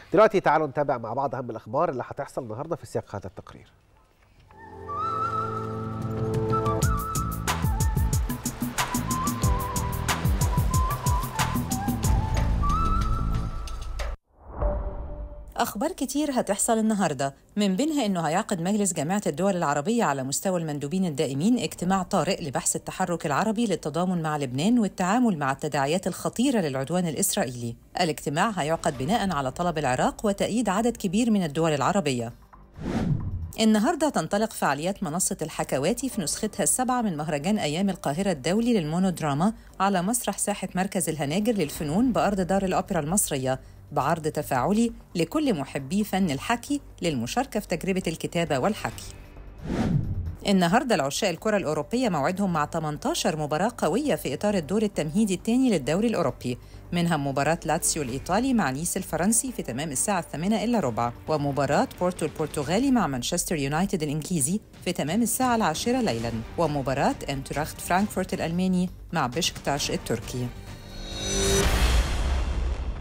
دلوقتي تعالوا نتابع مع بعض أهم الأخبار اللي هتحصل النهاردة في سياق هذا التقرير. أخبار كتير هتحصل النهاردة، من بينها إنه هيعقد مجلس جامعة الدول العربية على مستوى المندوبين الدائمين اجتماع طارئ لبحث التحرك العربي للتضامن مع لبنان والتعامل مع التداعيات الخطيرة للعدوان الإسرائيلي. الاجتماع هيعقد بناء على طلب العراق وتأييد عدد كبير من الدول العربية. النهاردة تنطلق فعاليات منصة الحكواتي في نسختها السابعة من مهرجان أيام القاهرة الدولي للمونودراما على مسرح ساحة مركز الهناجر للفنون بأرض دار الأوبرا المصرية، بعرض تفاعلي لكل محبي فن الحكي للمشاركة في تجربة الكتابة والحكي. النهاردة العشاق الكرة الأوروبية موعدهم مع 18 مباراة قوية في إطار الدور التمهيدي الثاني للدوري الأوروبي، منها مباراة لاتسيو الإيطالي مع نيس الفرنسي في تمام الساعة 8:15، ومباراة بورتو البرتغالي مع مانشستر يونايتد الإنجليزي في تمام الساعة 10 ليلاً، ومباراة انتراخت فرانكفورت الألماني مع بشكتاش التركي.